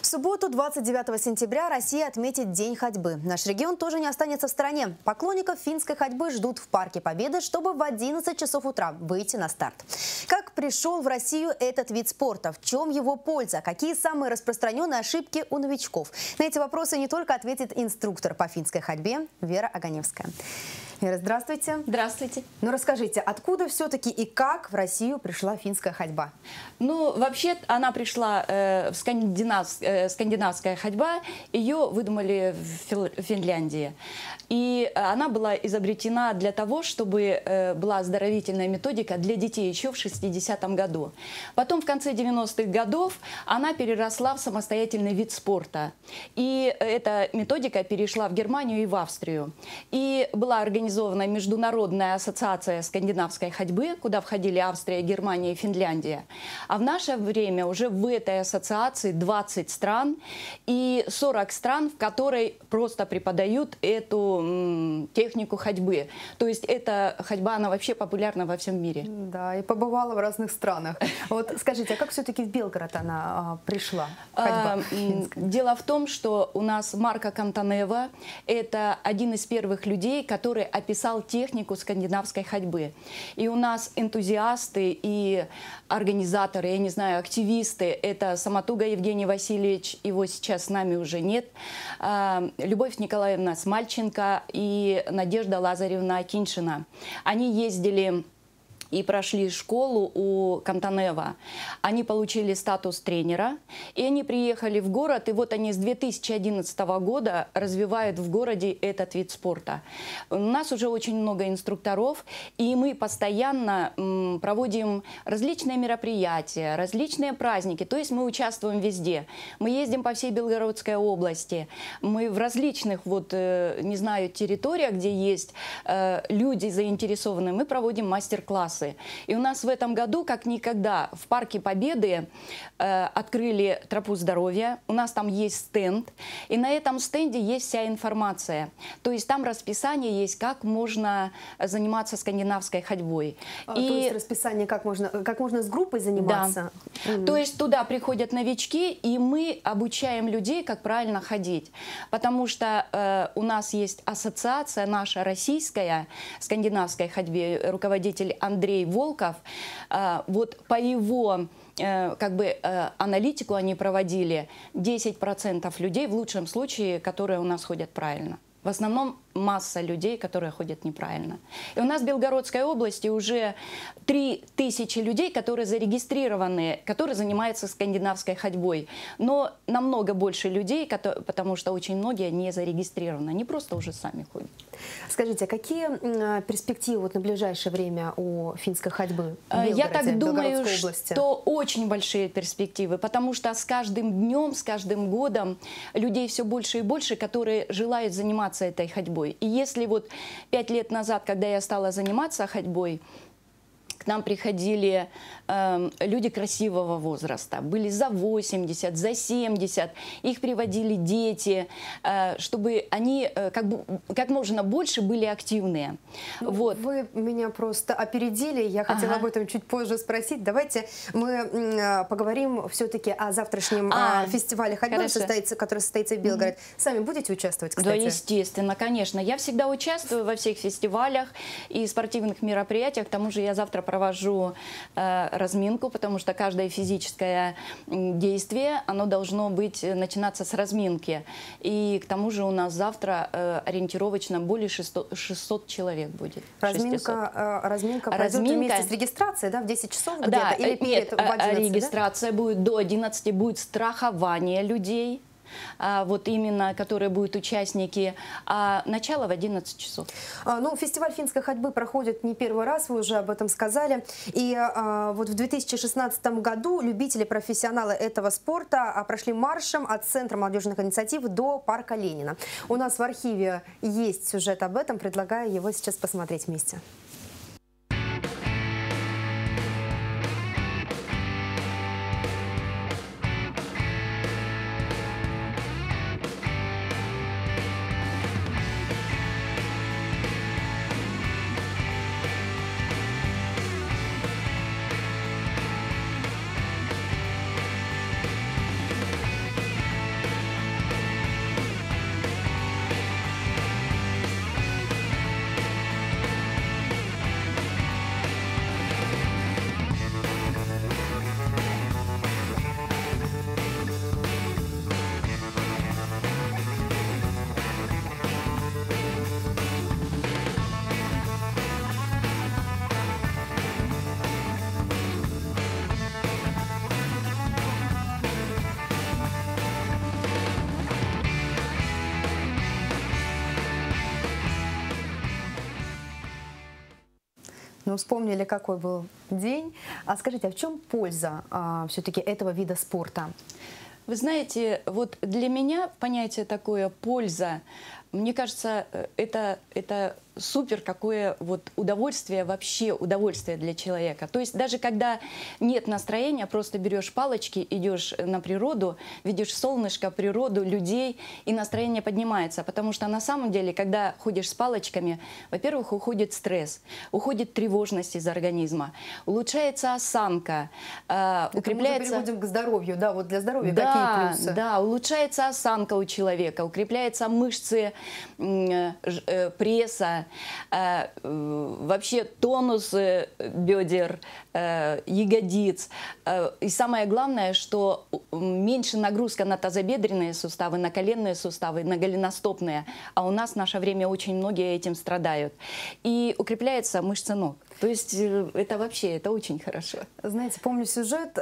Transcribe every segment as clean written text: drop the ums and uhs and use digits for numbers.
В субботу, 29 сентября, Россия отметит День ходьбы. Наш регион тоже не останется в стороне. Поклонников финской ходьбы ждут в Парке Победы, чтобы в 11 часов утра выйти на старт. Как пришел в Россию этот вид спорта? В чем его польза? Какие самые распространенные ошибки у новичков? На эти вопросы не только ответит инструктор по финской ходьбе Вера Оганевская. Вера, здравствуйте. Здравствуйте. Ну расскажите, откуда все-таки и как в Россию пришла финская ходьба? Ну, вообще, она пришла в скандинавская ходьба, ее выдумали в Финляндии. И она была изобретена для того, чтобы была оздоровительная методика для детей еще в 60-м году. Потом в конце 90-х годов она переросла в самостоятельный вид спорта. И эта методика перешла в Германию и в Австрию. И была организована Международная ассоциация скандинавской ходьбы, куда входили Австрия, Германия и Финляндия. А в наше время уже в этой ассоциации 20 стран и 40 стран, в которой просто преподают эту технику ходьбы. То есть эта ходьба, она вообще популярна во всем мире. Да, и побывала в разных странах. Вот скажите, а как все-таки в Белгород она пришла, ходьба финская? Дело в том, что у нас Марко Кантанева – это один из первых людей, который описал технику скандинавской ходьбы. И у нас энтузиасты и организаторы, я не знаю, активисты – это Самотуга Евгений Васильевич, его сейчас с нами уже нет, Любовь Николаевна Смальченко и Надежда Лазаревна Акиншина. Они ездили и прошли школу у Кантанева. Они получили статус тренера, и они приехали в город, и вот они с 2011 года развивают в городе этот вид спорта. У нас уже очень много инструкторов, и мы постоянно проводим различные мероприятия, различные праздники, то есть мы участвуем везде. Мы ездим по всей Белгородской области, мы в различных, вот, не знаю, территориях, где есть люди заинтересованные, мы проводим мастер-классы. И у нас в этом году, как никогда, в Парке Победы открыли тропу здоровья. У нас там есть стенд. И на этом стенде есть вся информация. То есть там расписание есть, как можно заниматься скандинавской ходьбой. То есть расписание, как можно с группой заниматься? Да. То есть туда приходят новички, и мы обучаем людей, как правильно ходить. Потому что у нас есть ассоциация наша российская скандинавской ходьбе, руководитель Андрей Волков. Вот по его аналитику они проводили 10% людей, в лучшем случае, которые у нас ходят правильно. В основном масса людей, которые ходят неправильно. И у нас в Белгородской области уже 3000 людей, которые зарегистрированы, которые занимаются скандинавской ходьбой. Но намного больше людей, потому что очень многие не зарегистрированы. Они просто уже сами ходят. Скажите, а какие перспективы вот на ближайшее время у финской ходьбы в Белгороде, Я так думаю, области? Что очень большие перспективы, потому что с каждым днем, с каждым годом людей все больше и больше, которые желают заниматься этой ходьбой. И если вот 5 лет назад, когда я стала заниматься ходьбой, к нам приходили люди красивого возраста, были за 80, за 70, их приводили дети, чтобы они как можно больше были активные. Вот. Вы меня просто опередили, я хотела об этом чуть позже спросить. Давайте мы поговорим все-таки о завтрашнем фестивале ходьбы, который состоится в Белгороде. Сами будете участвовать, кстати? Да, естественно, конечно. Я всегда участвую во всех фестивалях и спортивных мероприятиях. К тому же я завтра провожу разминку, потому что каждое физическое действие, оно должно начинаться с разминки. И к тому же у нас завтра ориентировочно более 600 человек будет. Разминка пройдет вместе с регистрацией, да, в 10 часов где-то? Да, или нет, в 11, регистрация будет до 11, будет страхование людей. Вот именно, которые будут участники, а начало в 11 часов. Ну, фестиваль финской ходьбы проходит не первый раз, вы уже об этом сказали. И вот в 2016 году любители, профессионалы этого спорта прошли маршем от Центра молодежных инициатив до Парка Ленина. У нас в архиве есть сюжет об этом, предлагаю его сейчас посмотреть вместе. Ну, вспомнили, какой был день. А скажите, а в чем польза все-таки этого вида спорта? Вы знаете, вот для меня понятие такое «польза», мне кажется, это супер какое вот удовольствие, вообще удовольствие для человека. То есть даже когда нет настроения, просто берешь палочки, идешь на природу, видишь солнышко, природу, людей, и настроение поднимается. Потому что на самом деле, когда ходишь с палочками, во-первых, уходит стресс, уходит тревожность из организма, улучшается осанка, укрепляется... Мы переходим к здоровью, да, вот для здоровья какие плюсы? Да, улучшается осанка у человека, укрепляются мышцы пресса, вообще тонус бедер, ягодиц. И самое главное, что меньше нагрузка на тазобедренные суставы, на коленные суставы, на голеностопные. А у нас в наше время очень многие этим страдают. И укрепляется мышца ног. То есть это вообще, это очень хорошо. Знаете, помню сюжет,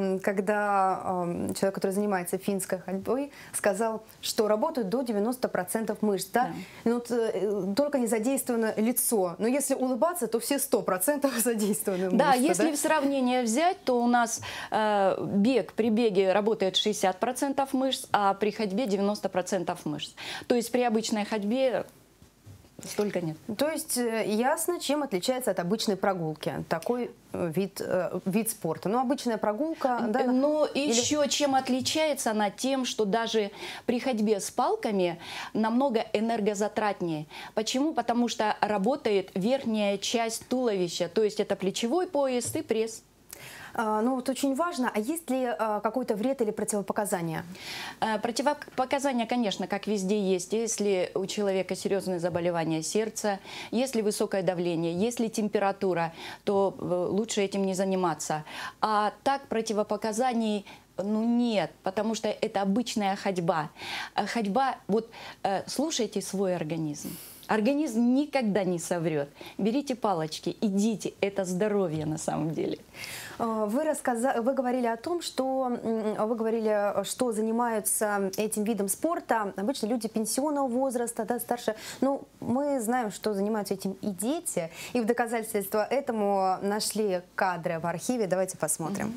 когда человек, который занимается финской ходьбой, сказал, что работают до 90% мышц. Да? Да. Только не задействовано лицо. Но если улыбаться, то все 100% задействованы мышцы. Да, если в сравнение взять, то у нас при беге работает 60% мышц, а при ходьбе 90% мышц. То есть при обычной ходьбе столько нет. То есть ясно, чем отличается от обычной прогулки такой вид спорта. Ну, обычная прогулка... Да, но еще чем отличается она тем, что даже при ходьбе с палками намного энергозатратнее. Почему? Потому что работает верхняя часть туловища, то есть это плечевой пояс и пресс. Ну вот очень важно, а есть ли какой-то вред или противопоказания? Противопоказания, конечно, как везде есть. Если у человека серьезные заболевания сердца, если высокое давление, если температура, то лучше этим не заниматься. А так противопоказаний нет, потому что это обычная ходьба. Ходьба, вот слушайте свой организм. Организм никогда не соврет. Берите палочки, идите. Это здоровье на самом деле. Вы говорили о том, что занимаются этим видом спорта обычно люди пенсионного возраста, да, старше. Но мы знаем, что занимаются этим и дети. И в доказательство этому нашли кадры в архиве. Давайте посмотрим.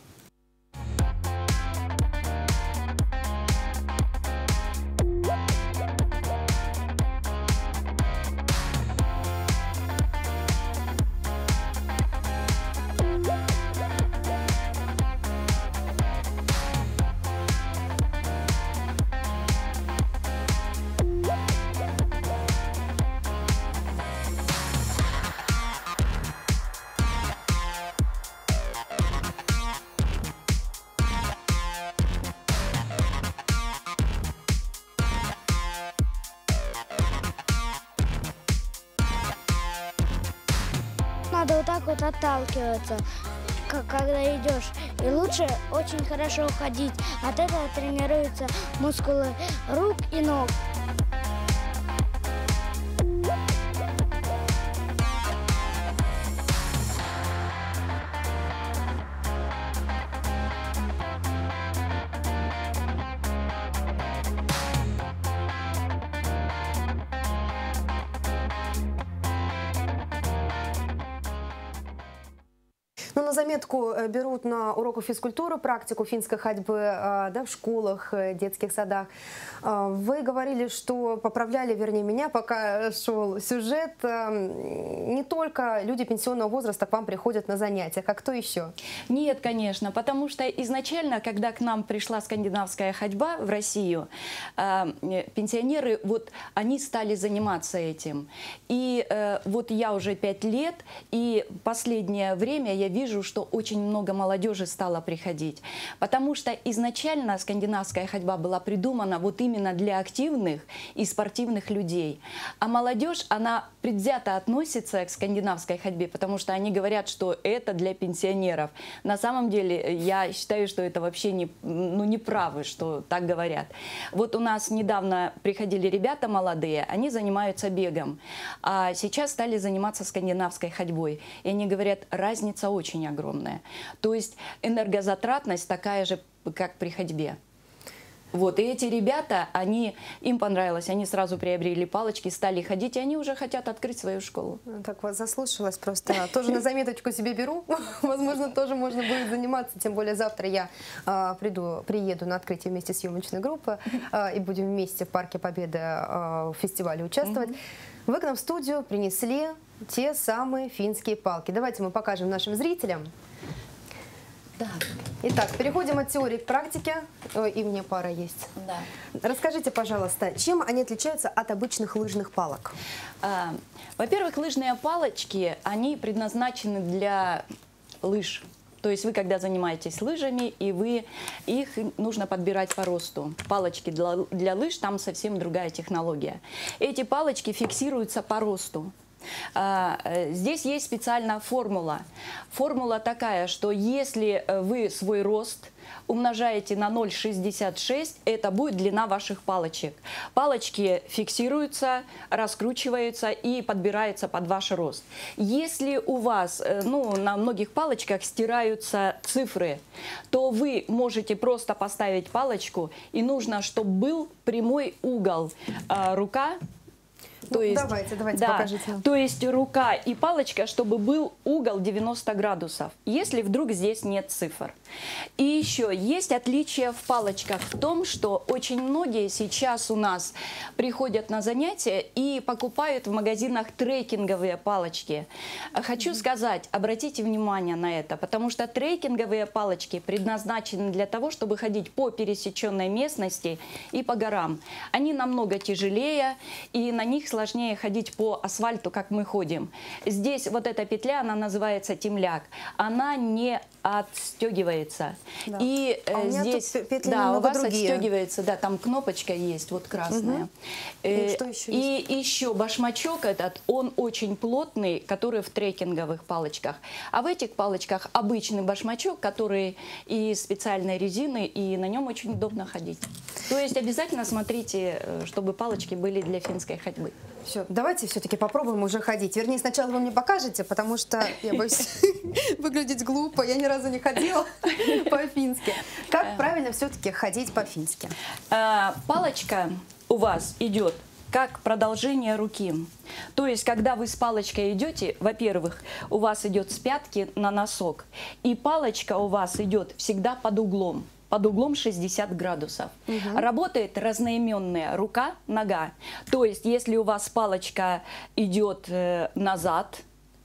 Надо вот так вот отталкиваться, когда идешь. И лучше очень хорошо ходить. От этого тренируются мускулы рук и ног. Ну, на заметку берут на уроках физкультуры практику финской ходьбы, да, в школах, детских садах. Вы говорили, что поправляли, вернее, меня, пока шел сюжет. Не только люди пенсионного возраста к вам приходят на занятия, а кто еще? Нет, конечно, потому что изначально, когда к нам пришла скандинавская ходьба в Россию, пенсионеры, вот они стали заниматься этим. И вот я уже 5 лет, и последнее время я вижу, что очень много молодежи стало приходить. Потому что изначально скандинавская ходьба была придумана вот именно для активных и спортивных людей. А молодежь, она предвзято относится к скандинавской ходьбе, потому что они говорят, что это для пенсионеров. На самом деле, я считаю, что это вообще неправы, что так говорят. Вот у нас недавно приходили ребята молодые, они занимаются бегом, а сейчас стали заниматься скандинавской ходьбой. И они говорят, разница очень огромная. То есть энергозатратность такая же, как при ходьбе. Вот, и эти ребята, им понравилось, они сразу приобрели палочки, стали ходить, и они уже хотят открыть свою школу. Так вас заслушалась просто. Тоже на заметочку себе беру. Возможно, тоже можно будет заниматься. Тем более завтра я приеду на открытие вместе с съемочной группой и будем вместе в Парке Победы в фестивале участвовать. Вы к нам в студию принесли те самые финские палки. Давайте мы покажем нашим зрителям. Да. Итак, переходим от теории к практике. И мне пара есть. Да. Расскажите, пожалуйста, чем они отличаются от обычных лыжных палок? Во-первых, лыжные палочки, они предназначены для лыж. То есть вы, когда занимаетесь лыжами, и их нужно подбирать по росту. Палочки для лыж, там совсем другая технология. Эти палочки фиксируются по росту. Здесь есть специальная формула. Формула такая, что если вы свой рост умножаете на 0,66, это будет длина ваших палочек. Палочки фиксируются, раскручиваются и подбираются под ваш рост. Если у вас, на многих палочках стираются цифры, то вы можете просто поставить палочку, и нужно, чтобы был прямой угол рука. То есть, давайте покажите нам. То есть рука и палочка, чтобы был угол 90 градусов, если вдруг здесь нет цифр. И еще есть отличие в палочках в том, что очень многие сейчас у нас приходят на занятия и покупают в магазинах трекинговые палочки. Хочу сказать, обратите внимание на это, потому что трекинговые палочки предназначены для того, чтобы ходить по пересеченной местности и по горам. Они намного тяжелее, и на них сложнее ходить по асфальту, как мы ходим. Здесь вот эта петля, она называется темляк, она не отстегивается. Да. И здесь петли у вас другие. Отстегивается, да, там кнопочка есть, вот красная. Что еще и еще башмачок этот, он очень плотный, который в трекинговых палочках. А в этих палочках обычный башмачок, который из специальной резины, и на нем очень удобно ходить. То есть обязательно смотрите, чтобы палочки были для финской ходьбы. Все, давайте все-таки попробуем уже ходить. Вернее, сначала вы мне покажете, потому что я боюсь выглядеть глупо. Я ни разу не ходила по-фински. Как правильно все-таки ходить по-фински? Палочка у вас идет как продолжение руки. То есть, когда вы с палочкой идете, во-первых, у вас идет с пятки на носок, и палочка у вас идет всегда под углом 60 градусов. Работает разноименная рука, нога. То есть, если у вас палочка идет назад,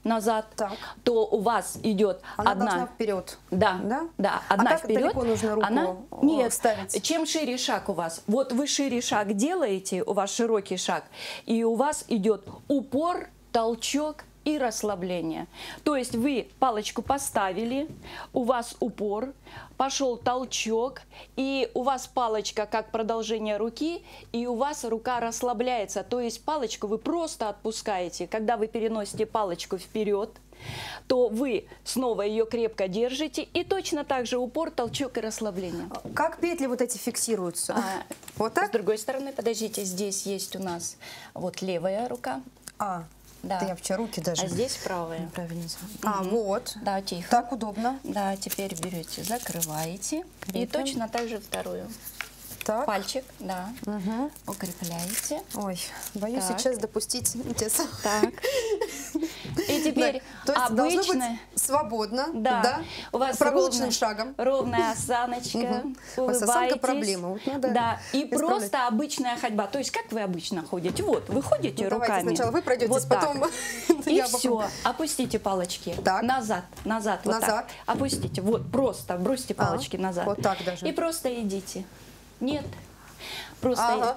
то у вас идет она должна вперед. Да, одна как вперед. Далеко нужно руку ставить? Чем шире шаг у вас. Вот вы шире шаг делаете, у вас широкий шаг, и у вас идет упор, толчок и расслабление. То есть вы палочку поставили, у вас упор, пошел толчок, и у вас палочка как продолжение руки, и у вас рука расслабляется. То есть палочку вы просто отпускаете. Когда вы переносите палочку вперед, то вы снова ее крепко держите, и точно так же упор, толчок и расслабление. Как петли вот эти фиксируются? Вот так? С другой стороны, подождите, здесь есть у нас вот левая рука. Да. Да я вчера руки даже. А здесь правая. Правильно. Вот. Да, тихо. Так удобно. Да, теперь берете, закрываете. Крепим. И точно так же вторую. Так. Пальчик, да. Укрепляете. Ой, боюсь сейчас допустить Так. И теперь то есть обычно... должно быть свободно, да? У вас прогулочным шагом. Ровная осаночка, улыбаетесь. Осанка проблема. Вот надо да, и просто обычная ходьба. То есть как вы обычно ходите? Вот, вы ходите руками. Давайте сначала вы пройдетесь, вот потом... И все, опустите палочки. Назад. Вот так. Опустите, вот просто бросьте палочки назад. Вот так даже. И просто идите. Нет. Просто.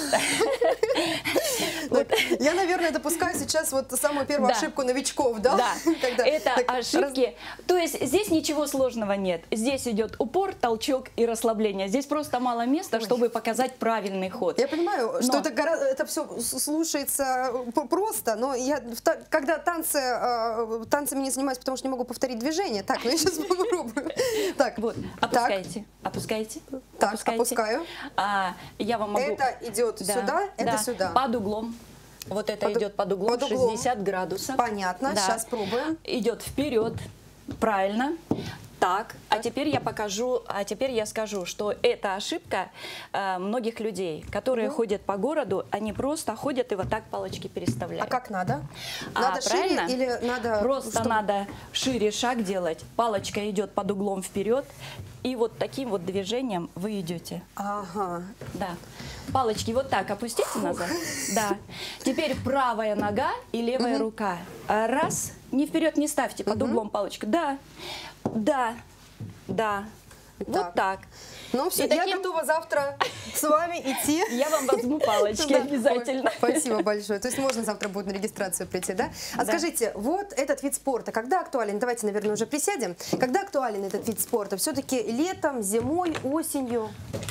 Я, наверное, допускаю сейчас вот самую первую ошибку новичков, да? Да, это ошибки. То есть здесь ничего сложного нет. Здесь идет упор, толчок и расслабление. Здесь просто мало места, чтобы показать правильный ход. Я понимаю, что это все слушается просто, но я, когда танцами не занимаюсь, потому что не могу повторить движение. Так, ну я сейчас попробую. Так, вот, опускайте. Так, опускаю. Я вам могу... Это идет сюда, это сюда. Под углом. Вот это идет под углом 60 градусов. Понятно, сейчас пробуем. Идет вперед, правильно. так, а теперь я покажу, а теперь я скажу, что это ошибка многих людей, которые ходят по городу, они просто ходят и вот так палочки переставляют. А как надо? Надо шире правильно? или надо... Просто надо шире шаг делать, палочка идет под углом вперед, и вот таким вот движением вы идете. Ага. Да. Палочки вот так опустите назад. Да. Теперь правая нога и левая рука. Раз. Не вперед не ставьте, под углом палочку. Да. Да. Да. Вот так. Ну все, И таким- я готова завтра с вами идти. Я вам возьму палочки Да. обязательно. Ой, спасибо большое. То есть можно завтра будет на регистрацию прийти, да? А Да. скажите, вот этот вид спорта, когда актуален? Давайте, наверное, уже присядем. Когда актуален этот вид спорта? Все-таки летом, зимой, осенью?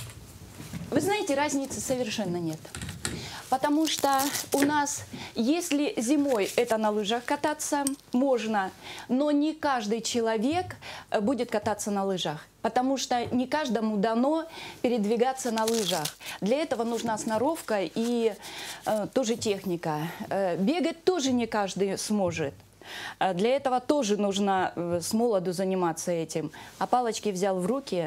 Вы знаете, разницы совершенно нет. Потому что у нас, если зимой это на лыжах кататься, можно, но не каждый человек будет кататься на лыжах. Потому что не каждому дано передвигаться на лыжах. Для этого нужна сноровка и тоже техника. Бегать тоже не каждый сможет. Для этого тоже нужно с молоду заниматься этим. А палочки взял в руки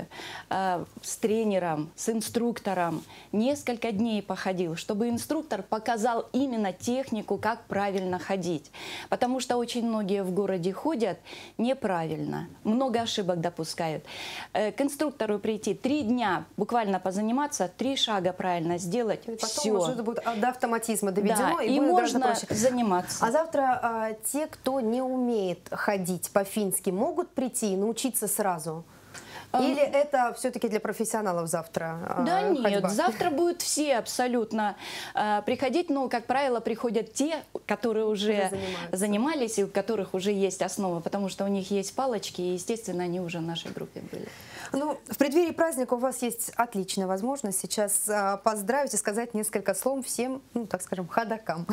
с тренером, с инструктором. Несколько дней походил, чтобы инструктор показал именно технику, как правильно ходить. Потому что очень многие в городе ходят неправильно. Много ошибок допускают. К инструктору прийти 3 дня, буквально позаниматься, 3 шага правильно сделать. И потом Все. уже это будет до автоматизма доведено, Да, и и будет гораздо можно проще. заниматься. А завтра те, кто не умеет ходить по-фински, могут прийти и научиться сразу? Или это все-таки для профессионалов завтра? Да нет, ходьба? завтра будут все абсолютно приходить, но, как правило, приходят те, которые уже занимаются. занимались и у которых уже есть основа, потому что у них есть палочки, и, естественно, они уже в нашей группе были. Ну, в преддверии праздника у вас есть отличная возможность сейчас поздравить и сказать несколько слов всем, ну, так скажем, ходокам.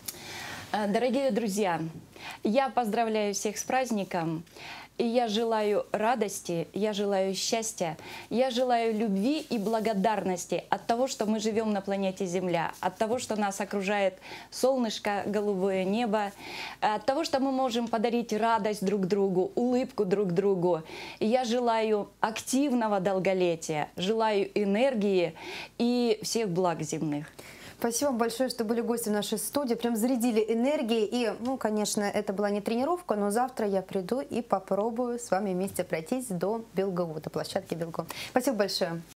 Дорогие друзья, я поздравляю всех с праздником. И я желаю радости, я желаю счастья, я желаю любви и благодарности от того, что мы живем на планете Земля, от того, что нас окружает солнышко, голубое небо, от того, что мы можем подарить радость друг другу, улыбку друг другу. И я желаю активного долголетия, желаю энергии и всех благ земных. Спасибо вам большое, что были гостем нашей студии. Прям зарядили энергией. И, ну, конечно, это была не тренировка, но завтра я приду и попробую с вами вместе пройтись до Белгау, до площадки Белгау. Спасибо большое.